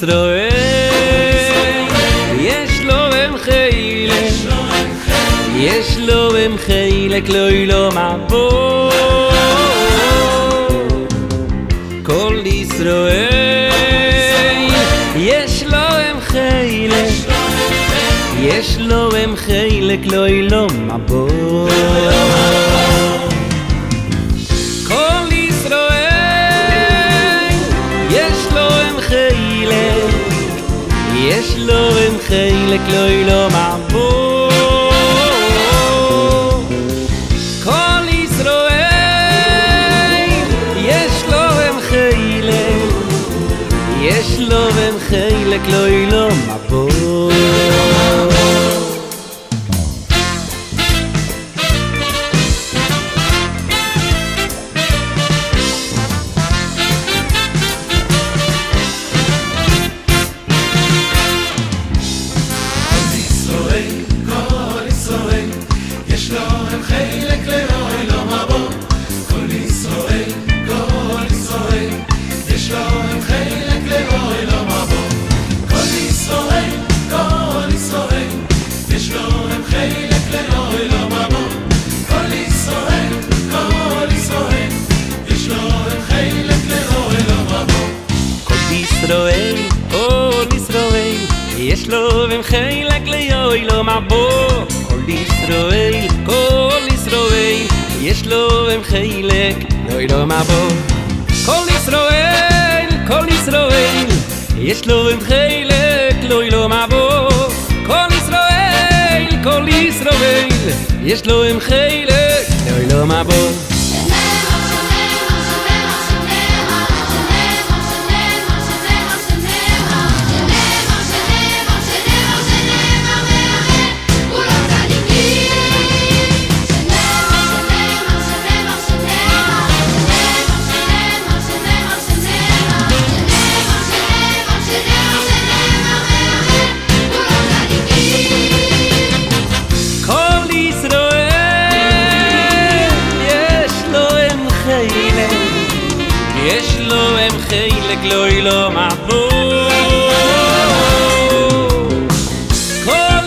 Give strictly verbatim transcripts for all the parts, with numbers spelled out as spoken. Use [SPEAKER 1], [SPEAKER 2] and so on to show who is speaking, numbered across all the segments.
[SPEAKER 1] ישראל יש לו הם חילק, יש לו הם חילק לא ילום עבור. כל ישראל יש לו הם חילק, יש לו הם חילק לא ילום עבור. כל ישראל יש לו הם חילק, יש לו הם חילק לא ילום עבור. כל ישראל יש לו הם חילק, יש לו הם חילק לא ילום עבור. ישראל, כל ישראל, יש לו הם חילק ליום עבור. כל ישראל, כל ישראל, יש לו הם חילק ליום עבור. כל ישראל, כל ישראל, יש לו הם חילק ליום עבור. כל ישראל, כל ישראל, יש לו הם חילק ליום עבור. יש לו הם חילק לא ילום עבור. כל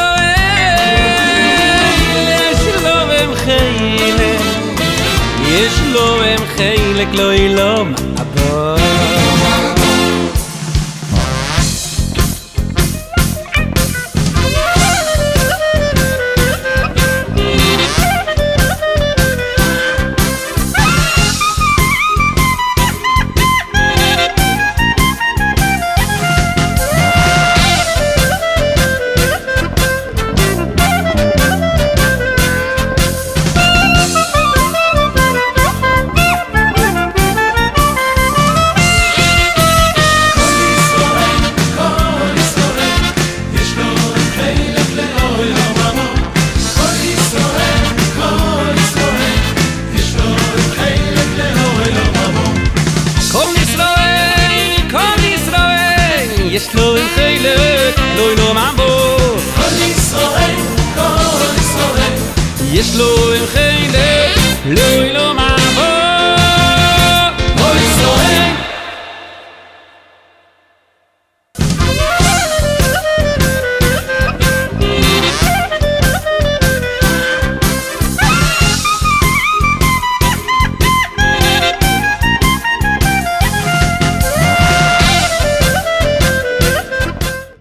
[SPEAKER 1] ישראל יש לו הם חילק, יש לו הם חילק לא ילום